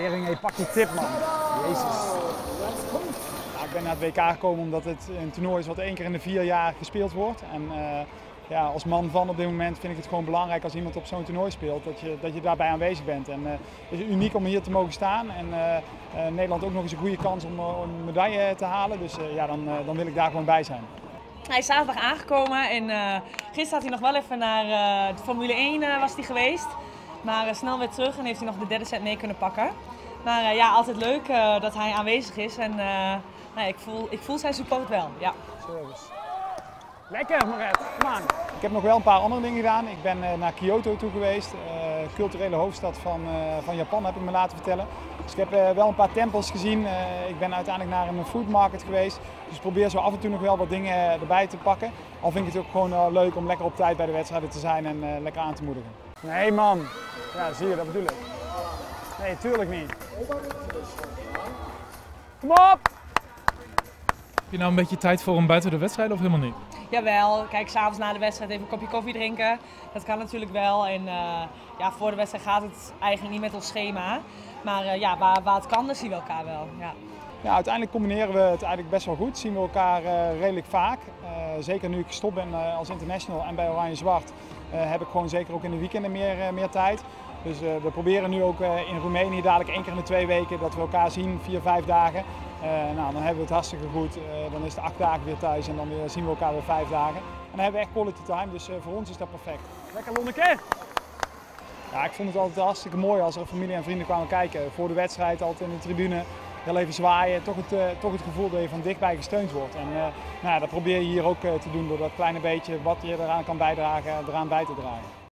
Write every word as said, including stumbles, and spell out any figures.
Tering, hey, pak die tip, man. Jezus. Nou, ik ben naar het W K gekomen omdat het een toernooi is wat één keer in de vier jaar gespeeld wordt. En uh, ja, als man van op dit moment vind ik het gewoon belangrijk als iemand op zo'n toernooi speelt, dat je, dat je daarbij aanwezig bent. En uh, het is uniek om hier te mogen staan. En uh, uh, Nederland ook nog eens een goede kans om, om een medaille te halen. Dus uh, ja, dan, uh, dan wil ik daar gewoon bij zijn. Hij is zaterdag aangekomen en uh, gisteren had hij nog wel even naar uh, de Formule één uh, was hij geweest. Maar uh, snel weer terug en heeft hij nog de derde set mee kunnen pakken. Maar uh, ja, altijd leuk uh, dat hij aanwezig is en uh, nou, ik, voel, ik voel zijn support wel. Ja. Service. Lekker, Moret. Kom aan. Ik heb nog wel een paar andere dingen gedaan. Ik ben uh, naar Kyoto toe geweest, uh, culturele hoofdstad van, uh, van Japan heb ik me laten vertellen. Dus ik heb uh, wel een paar tempels gezien. Uh, ik ben uiteindelijk naar een food market geweest. Dus ik probeer zo af en toe nog wel wat dingen erbij te pakken. Al vind ik het ook gewoon uh, leuk om lekker op tijd bij de wedstrijden te zijn en uh, lekker aan te moedigen. Nee man, ja zie je, dat bedoel ik. Nee, tuurlijk niet. Kom op! Heb je nou een beetje tijd voor hem buiten de wedstrijd of helemaal niet? Jawel, kijk, s'avonds na de wedstrijd even een kopje koffie drinken. Dat kan natuurlijk wel. En uh, ja, voor de wedstrijd gaat het eigenlijk niet met ons schema. Maar uh, ja, waar, waar het kan, dan zien we elkaar wel. Ja. Ja, uiteindelijk combineren we het eigenlijk best wel goed. Zien we elkaar uh, redelijk vaak. Uh, zeker nu ik gestopt ben uh, als international en bij Oranje Zwart uh, heb ik gewoon zeker ook in de weekenden meer, uh, meer tijd. Dus uh, we proberen nu ook uh, in Roemenië dadelijk één keer in de twee weken dat we elkaar zien, vier, vijf dagen. Uh, nou, dan hebben we het hartstikke goed. Uh, dan is het acht dagen weer thuis en dan weer, zien we elkaar weer vijf dagen. En dan hebben we echt quality time, dus uh, voor ons is dat perfect. Lekker Lonneke! Ja, ik vond het altijd hartstikke mooi als er familie en vrienden kwamen kijken. Voor de wedstrijd, altijd in de tribune, heel even zwaaien. Toch het, uh, toch het gevoel dat je van dichtbij gesteund wordt. En uh, nou, dat probeer je hier ook uh, te doen door dat kleine beetje wat je eraan kan bijdragen, eraan bij te dragen.